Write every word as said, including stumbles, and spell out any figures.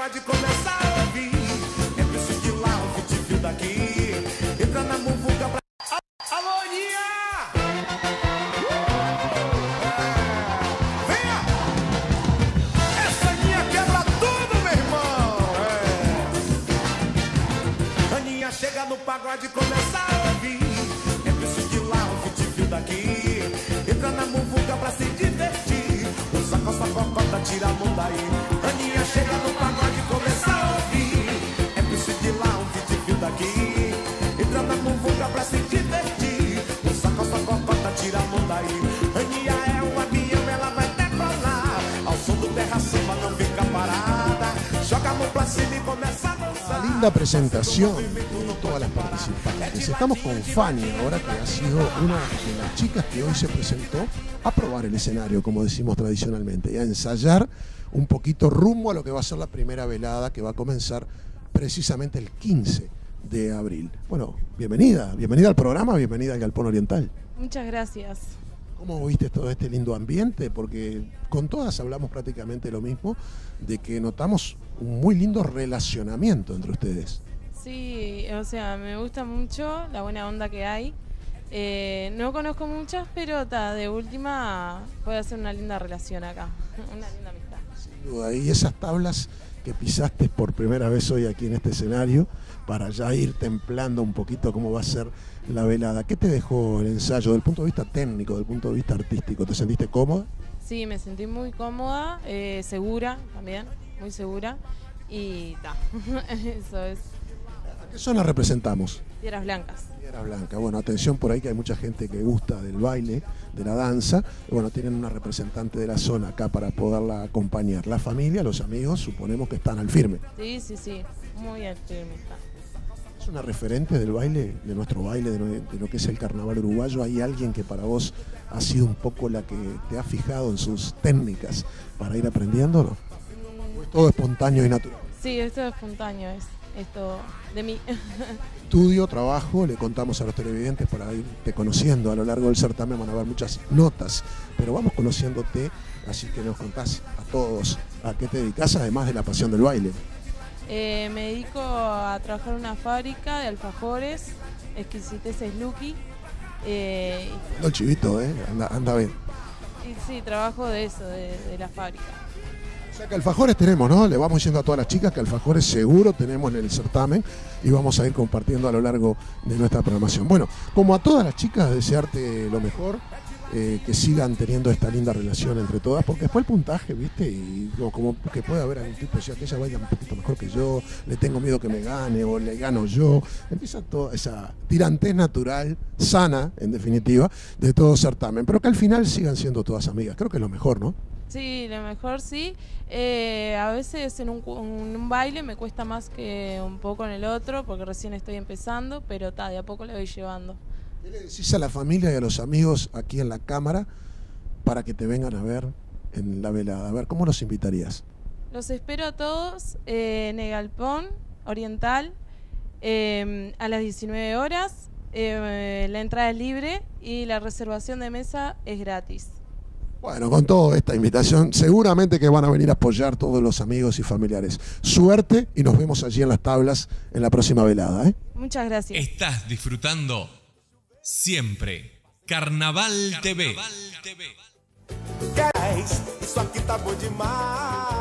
pagode começar a ouvir. É preciso de lá, um fio daqui. Entra na muvuca pra... Alô, Aninha! Venha! Essa Aninha quebra tudo, meu irmão! É. Aninha chega no pagode começar a ouvir. É preciso de lá, um fio daqui. Entra na muvuca pra se divertir. Usa a calça cocota, tira a mão daí. Aninha chega no pagode começar a ouvir. É preciso de lá, um fio daqui. Entra na muvuca pra se divertir. Usa a calça cocota, tira a mão daí. Aninha é um avião, ela vai decolar. Ao som do terra samba não fica parada. Joga a mão pra cima e começa a dançar. Linda presentación de todas las participantes. Estamos con Fanny ahora, que ha sido una de las chicas que hoy se presentó a probar el escenario, como decimos tradicionalmente, y a ensayar un poquito rumbo a lo que va a ser la primera velada, que va a comenzar precisamente el quince de abril. Bueno, bienvenida, bienvenida al programa, bienvenida al Galpón Oriental. Muchas gracias. ¿Cómo viste todo este lindo ambiente? Porque con todas hablamos prácticamente lo mismo, de que notamos un muy lindo relacionamiento entre ustedes. Sí, o sea, me gusta mucho la buena onda que hay. Eh, no conozco muchas, pero ta, de última puede hacer una linda relación acá, una linda amistad. Sin duda, y esas tablas que pisaste por primera vez hoy aquí en este escenario, para ya ir templando un poquito cómo va a ser la velada. ¿Qué te dejó el ensayo desde el punto de vista técnico, desde el punto de vista artístico? ¿Te sentiste cómoda? Sí, me sentí muy cómoda, eh, segura también, muy segura. Y ta, eso es. ¿A qué zona representamos? Piedras Blancas. Piedras Blancas. Bueno, atención por ahí que hay mucha gente que gusta del baile, de la danza. Y bueno, tienen una representante de la zona acá para poderla acompañar. La familia, los amigos, suponemos que están al firme. Sí, sí, sí, muy al firme está. ¿Es una referente del baile, de nuestro baile, de lo, de lo que es el carnaval uruguayo? ¿Hay alguien que para vos ha sido un poco la que te ha fijado en sus técnicas para ir aprendiendo, no? ¿O es todo espontáneo y natural? Sí, esto es espontáneo, es esto de mí. Estudio, trabajo, le contamos a los televidentes para irte conociendo a lo largo del certamen, van a haber muchas notas, pero vamos conociéndote, así que nos contás a todos a qué te dedicas, además de la pasión del baile. Eh, me dedico a trabajar en una fábrica de alfajores, exquisiteces Lucky. Eh, No, el chivito, ¿eh? anda, anda bien. y sí, trabajo de eso, de, de la fábrica. O sea que alfajores tenemos, ¿no? Le vamos diciendo a todas las chicas que alfajores seguro tenemos en el certamen y vamos a ir compartiendo a lo largo de nuestra programación. Bueno, como a todas las chicas, desearte lo mejor, eh, que sigan teniendo esta linda relación entre todas, porque después el puntaje, ¿viste? Y como, como que puede haber algún tipo, o sea, que ella vaya un poquito mejor que yo, le tengo miedo que me gane o le gano yo. Empieza toda esa tirantez natural, sana, en definitiva, de todo certamen, pero que al final sigan siendo todas amigas. Creo que es lo mejor, ¿no? Sí, lo mejor sí. Eh, a veces en un, en un baile me cuesta más que un poco en el otro, porque recién estoy empezando, pero ta, de a poco le voy llevando. ¿Qué le decís a la familia y a los amigos aquí en la cámara para que te vengan a ver en la velada? A ver, ¿cómo los invitarías? Los espero a todos eh, en el Galpón Oriental eh, a las diecinueve horas. Eh, la entrada es libre y la reservación de mesa es gratis. Bueno, con toda esta invitación, seguramente que van a venir a apoyar todos los amigos y familiares. Suerte y nos vemos allí en las tablas en la próxima velada, ¿eh? Muchas gracias. Estás disfrutando siempre Carnaval, Carnaval T V. Isso aqui tá bom demais.